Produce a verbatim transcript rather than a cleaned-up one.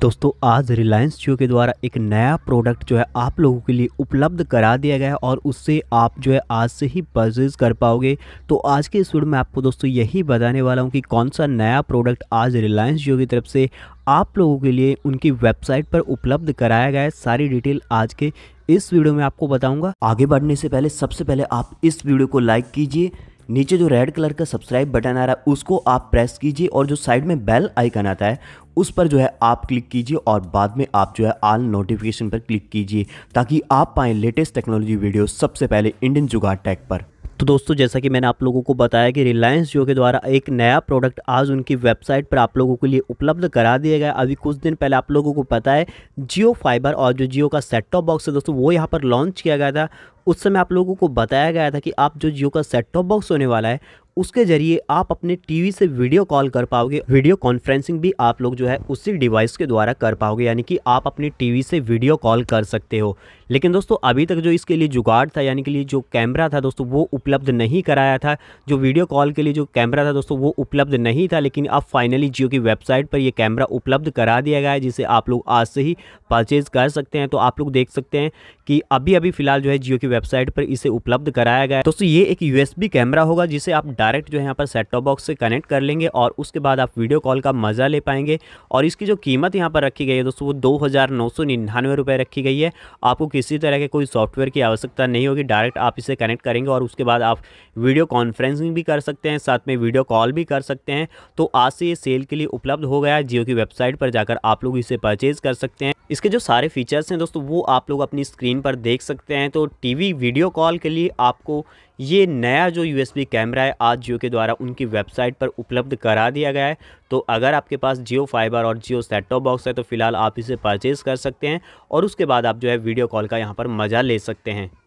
दोस्तों आज रिलायंस जियो के द्वारा एक नया प्रोडक्ट जो है आप लोगों के लिए उपलब्ध करा दिया गया है और उससे आप जो है आज से ही परचेज कर पाओगे। तो आज के इस वीडियो में आपको दोस्तों यही बताने वाला हूं कि कौन सा नया प्रोडक्ट आज रिलायंस जियो की तरफ से आप लोगों के लिए उनकी वेबसाइट पर उपलब्ध कराया गया है। सारी डिटेल आज के इस वीडियो में आपको बताऊँगा। आगे बढ़ने से पहले सबसे पहले आप इस वीडियो को लाइक कीजिए, नीचे जो रेड कलर का सब्सक्राइब बटन आ रहा है उसको आप प्रेस कीजिए और जो साइड में बेल आइकन आता है उस पर जो है आप क्लिक कीजिए और बाद में आप जो है ऑल नोटिफिकेशन पर क्लिक कीजिए ताकि आप पाएँ लेटेस्ट टेक्नोलॉजी वीडियो सबसे पहले इंडियन जुगाड़ टेक पर। तो दोस्तों जैसा कि मैंने आप लोगों को बताया कि रिलायंस जियो के द्वारा एक नया प्रोडक्ट आज उनकी वेबसाइट पर आप लोगों के लिए उपलब्ध करा दिया गया। अभी कुछ दिन पहले आप लोगों को पता है जियो फाइबर और जो जियो का सेट टॉप बॉक्स है दोस्तों वो यहाँ पर लॉन्च किया गया था। उस समय आप लोगों को बताया गया था कि आप जो जियो का सेट टॉप बॉक्स होने वाला है उसके जरिए आप अपने टीवी से वीडियो कॉल कर पाओगे। वीडियो कॉन्फ्रेंसिंग भी आप लोग जो है उसी डिवाइस के द्वारा कर पाओगे, यानी कि आप अपनी टीवी से वीडियो कॉल कर सकते हो। लेकिन दोस्तों अभी तक जो इसके लिए जुगाड़ था यानी कि लिए जो कैमरा था दोस्तों वो उपलब्ध नहीं कराया था। जो वीडियो कॉल के लिए जो कैमरा था दोस्तों वो उपलब्ध नहीं था, लेकिन अब फाइनली जियो की वेबसाइट पर ये कैमरा उपलब्ध करा दिया गया है जिसे आप लोग आज से ही परचेज कर सकते हैं। तो आप लोग देख सकते हैं कि अभी अभी फिलहाल जो है जियो की वेबसाइट पर इसे उपलब्ध कराया गया है। दोस्तों ये एक यूएसबी कैमरा होगा जिसे आप डायरेक्ट जो है यहाँ पर सेट टॉप बॉक्स से कनेक्ट कर लेंगे और उसके बाद आप वीडियो कॉल का मजा ले पाएंगे। और इसकी जो कीमत यहाँ पर रखी गई है दोस्तों वो दो हज़ार नौ सौ निन्यानवे रुपये रखी गई है। आपको किसी तरह के कोई सॉफ्टवेयर की आवश्यकता नहीं होगी, डायरेक्ट आप इसे कनेक्ट करेंगे और उसके बाद आप वीडियो कॉन्फ्रेंसिंग भी कर सकते हैं, साथ में वीडियो कॉल भी कर सकते हैं। तो आज से ये सेल के लिए उपलब्ध हो गया है। जियो की वेबसाइट पर जाकर आप लोग इसे परचेज कर सकते हैं। इसके जो सारे फीचर्स हैं दोस्तों वो आप लोग अपनी स्क्रीन पर देख सकते हैं। तो टीवी वीडियो कॉल के लिए आपको ये नया जो यूएसबी कैमरा है आज जियो के द्वारा उनकी वेबसाइट पर उपलब्ध करा दिया गया है। तो अगर आपके पास जियो फाइबर और जियो सेट टॉप बॉक्स है तो फिलहाल आप इसे परचेज़ कर सकते हैं और उसके बाद आप जो है वीडियो कॉल का यहाँ पर मज़ा ले सकते हैं।